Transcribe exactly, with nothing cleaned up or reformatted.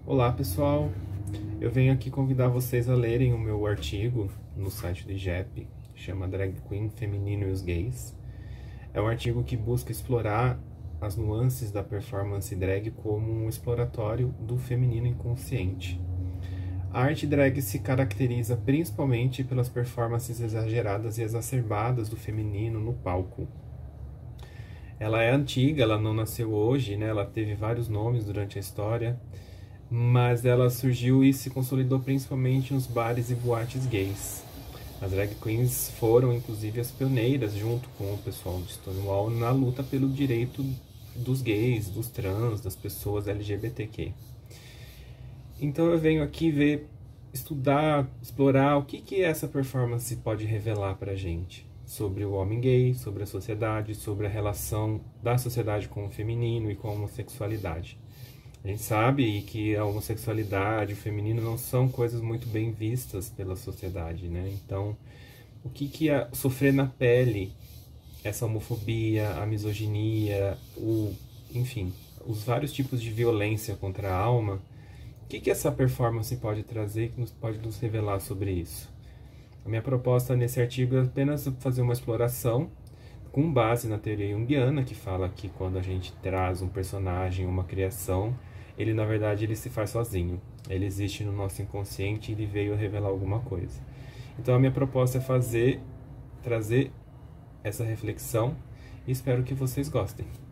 Olá pessoal, eu venho aqui convidar vocês a lerem o meu artigo no site do I G E P, chama Drag Queen Feminino e os Gays. É um artigo que busca explorar as nuances da performance drag como um exploratório do feminino inconsciente. A arte drag se caracteriza principalmente pelas performances exageradas e exacerbadas do feminino no palco. Ela é antiga, ela não nasceu hoje, né? Ela teve vários nomes durante a história, mas ela surgiu e se consolidou principalmente nos bares e boates gays. As drag queens foram, inclusive, as pioneiras, junto com o pessoal de Stonewall, na luta pelo direito dos gays, dos trans, das pessoas L G B T Q. Então eu venho aqui ver, estudar, explorar o que, que essa performance pode revelar pra gente sobre o homem gay, sobre a sociedade, sobre a relação da sociedade com o feminino e com a homossexualidade. A gente sabe que a homossexualidade e o feminino não são coisas muito bem vistas pela sociedade, né? Então, o que que é sofrer na pele essa homofobia, a misoginia, o, enfim, os vários tipos de violência contra a alma, o que que essa performance pode trazer, que nos, pode nos revelar sobre isso? A minha proposta nesse artigo é apenas fazer uma exploração com base na teoria junguiana, que fala que quando a gente traz um personagem, uma criação, ele na verdade ele se faz sozinho. Ele existe no nosso inconsciente e ele veio revelar alguma coisa. Então a minha proposta é fazer, trazer essa reflexão e espero que vocês gostem.